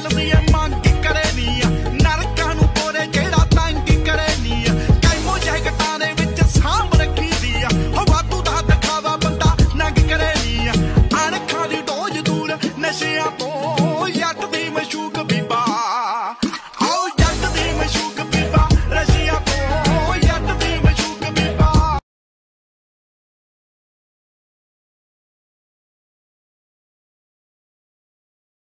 ਸੈਲਰੀਆਂ ਮੰਗ ਕਰੇ ਨੀ ਨਰਕਾਂ ਨੂੰ ਪੋਰੇ ਜਿਹੜਾ ਤੰਗ ਕਰੇ ਨੀ ਕੈਮੋ ਜੈਕਟਾਂ ਦੇ ਵਿੱਚ ਸਾਂਭ ਰੱਖੀ ਦੀ ਹੋ ਵਾਧੂ ਦਾ ਦਿਖਾਵਾ ਬੰਦਾ ਨੰਗ ਕਰੇ ਨੀ ਅਣਖਾਂ ਦੀ ਡੋਜ਼ ਦੂਰ ਨਸ਼ਿਆਂ ਤੋਂ ਜੱਟ